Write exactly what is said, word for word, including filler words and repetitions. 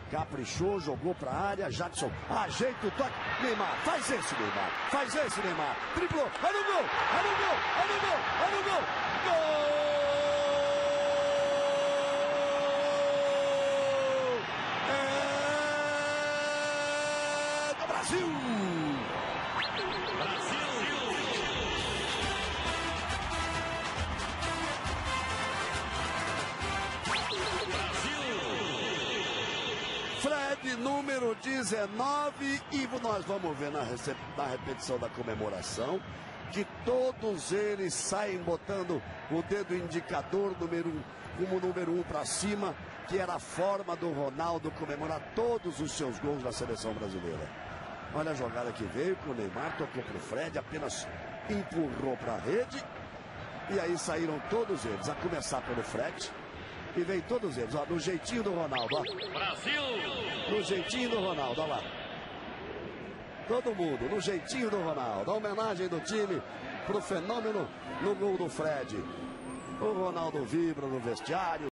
Caprichou, jogou pra área, Jadson ajeita o toque. Neymar, faz esse, Neymar. Faz esse, Neymar. Driblou, vai no gol, vai no gol, vai no gol, vai no gol. Gol! É do Brasil! Fred, número dezenove, e nós vamos ver na, na repetição da comemoração que todos eles saem botando o dedo indicador número um, como número um para cima, que era a forma do Ronaldo comemorar todos os seus gols na seleção brasileira. Olha a jogada que veio com o Neymar, tocou para o Fred, apenas empurrou para a rede, e aí saíram todos eles, a começar pelo Fred. E vem todos eles, ó, no jeitinho do Ronaldo, ó. Brasil! No jeitinho do Ronaldo, ó lá. Todo mundo, no jeitinho do Ronaldo. A homenagem do time pro fenômeno no gol do Fred. O Ronaldo vibra no vestiário.